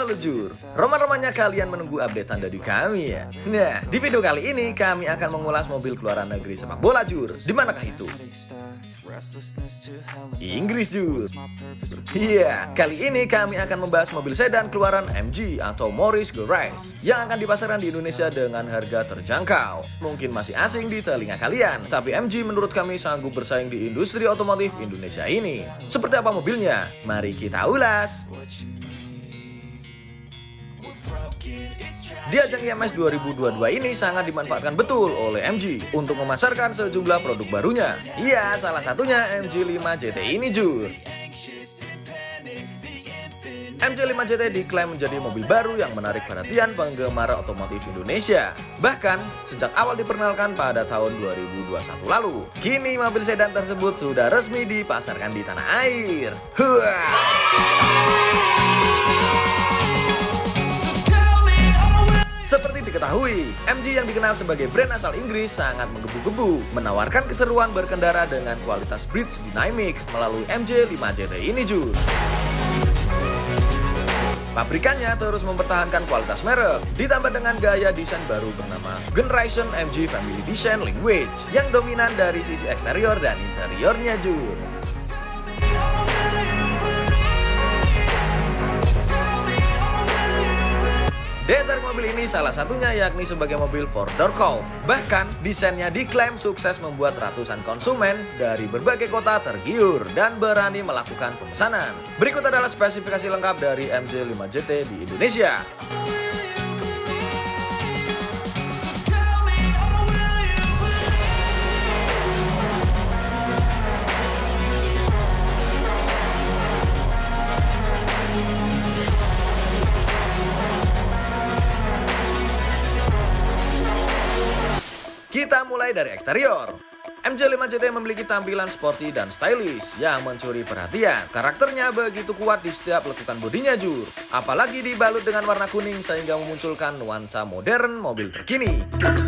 Halo Jur, roman-romannya kalian menunggu updatean dari kami ya. Nah, di video kali ini kami akan mengulas mobil keluaran negeri sepak bola Jur. Di manakah itu? Inggris Jur. Iya, kali ini kami akan membahas mobil sedan keluaran MG atau Morris Garage yang akan dipasarkan di Indonesia dengan harga terjangkau. Mungkin masih asing di telinga kalian, tapi MG menurut kami sanggup bersaing di industri otomotif Indonesia ini. Seperti apa mobilnya? Mari kita ulas. Di ajang IMS 2022 ini sangat dimanfaatkan betul oleh MG untuk memasarkan sejumlah produk barunya. Iya, salah satunya MG5 GT ini Jur. MG5 GT diklaim menjadi mobil baru yang menarik perhatian penggemar otomotif Indonesia. Bahkan, sejak awal diperkenalkan pada tahun 2021 lalu, kini mobil sedan tersebut sudah resmi dipasarkan di tanah air. Seperti diketahui, MG yang dikenal sebagai brand asal Inggris sangat menggebu-gebu, menawarkan keseruan berkendara dengan kualitas bridge dynamic melalui MG5 GT ini Jur. Pabrikannya terus mempertahankan kualitas merek, ditambah dengan gaya desain baru bernama Generation MG Family Design Language yang dominan dari sisi eksterior dan interiornya Jur. Daya tarik mobil ini salah satunya yakni sebagai mobil 4-door coupe. Bahkan, desainnya diklaim sukses membuat ratusan konsumen dari berbagai kota tergiur dan berani melakukan pemesanan. Berikut adalah spesifikasi lengkap dari MG5 GT di Indonesia. Kita mulai dari eksterior. MG5 GT memiliki tampilan sporty dan stylish yang mencuri perhatian. Karakternya begitu kuat di setiap lekukan bodinya Jur. Apalagi dibalut dengan warna kuning sehingga memunculkan nuansa modern mobil terkini.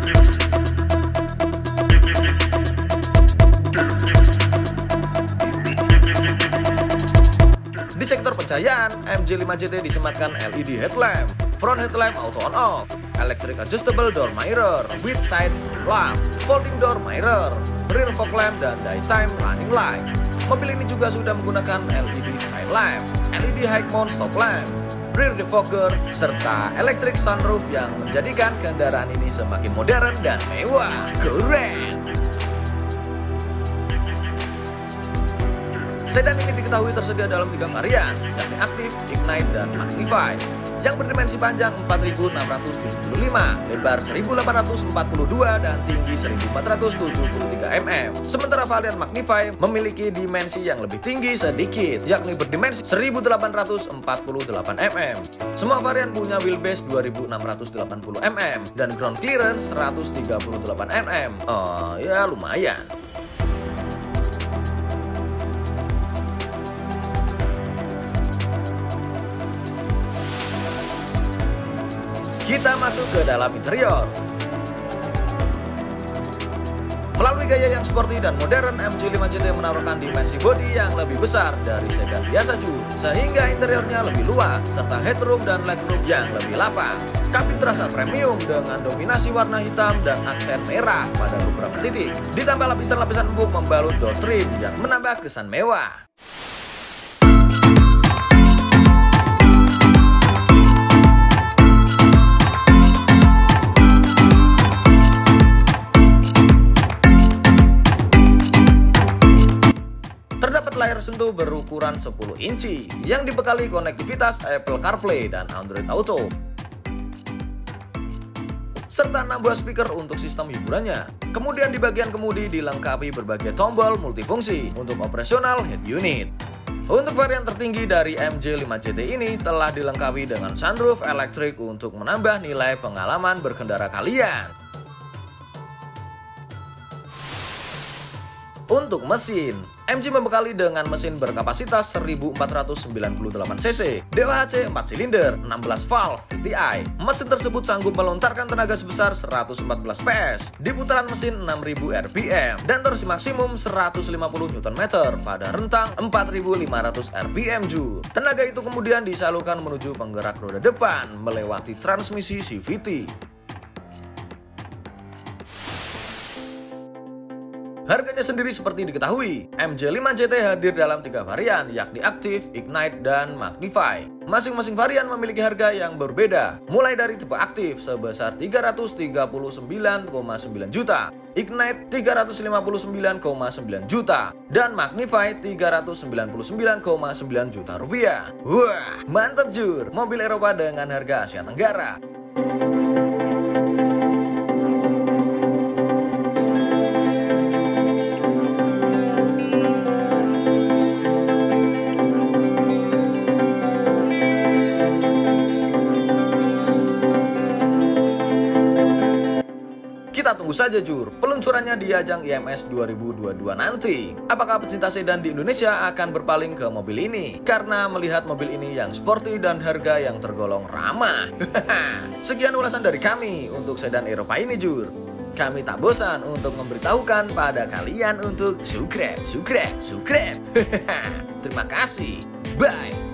Di sektor pencahayaan, MG5 GT disematkan LED headlamp, front headlamp auto on off, electric adjustable door mirror with side lamp, folding door mirror, rear fog lamp, dan daytime running light. Mobil ini juga sudah menggunakan LED tail lamp, LED high mount stop lamp, rear defogger, serta electric sunroof yang menjadikan kendaraan ini semakin modern dan mewah. Keren! Sedan ini diketahui tersedia dalam 3 varian, yakni Active, Ignite, dan Magnify, yang berdimensi panjang 4.675, lebar 1.842, dan tinggi 1.473 mm. Sementara varian Magnify memiliki dimensi yang lebih tinggi sedikit, yakni berdimensi 1.848 mm. Semua varian punya wheelbase 2.680 mm dan ground clearance 138 mm. Oh ya, lumayan. Kita masuk ke dalam interior. Melalui gaya yang sporty dan modern, MG5 GT menawarkan dimensi bodi yang lebih besar dari sedan biasa Jur, sehingga interiornya lebih luas, serta headroom dan legroom yang lebih lapang. Kabin terasa premium dengan dominasi warna hitam dan aksen merah pada beberapa titik. Ditambah lapisan-lapisan empuk membalut door trim yang menambah kesan mewah. Terdapat layar sentuh berukuran 10 inci yang dibekali konektivitas Apple CarPlay dan Android Auto, serta 6 buah speaker untuk sistem hiburannya. Kemudian di bagian kemudi dilengkapi berbagai tombol multifungsi untuk operasional head unit. Untuk varian tertinggi dari MG5 GT ini telah dilengkapi dengan sunroof elektrik untuk menambah nilai pengalaman berkendara kalian. Untuk mesin, MG membekali dengan mesin berkapasitas 1498 cc, DOHC 4 silinder, 16 valve VTI. Mesin tersebut sanggup melontarkan tenaga sebesar 114 PS di putaran mesin 6000 rpm dan torsi maksimum 150 Nm pada rentang 4500 rpm Jur. Tenaga itu kemudian disalurkan menuju penggerak roda depan melewati transmisi CVT. Harganya sendiri seperti diketahui, MG5 GT hadir dalam 3 varian, yakni Active, Ignite, dan Magnify. Masing-masing varian memiliki harga yang berbeda, mulai dari tipe Active sebesar 339,9 juta, Ignite 359,9 juta, dan Magnify 399,9 juta rupiah. Wah, mantap Jur, mobil Eropa dengan harga Asia Tenggara. Kita tunggu saja Jur, peluncurannya di ajang IMS 2022 nanti. Apakah pecinta sedan di Indonesia akan berpaling ke mobil ini? Karena melihat mobil ini yang sporty dan harga yang tergolong ramah. Sekian ulasan dari kami untuk sedan Eropa ini Jur. Kami tak bosan untuk memberitahukan pada kalian untuk subscribe. Terima kasih. Bye.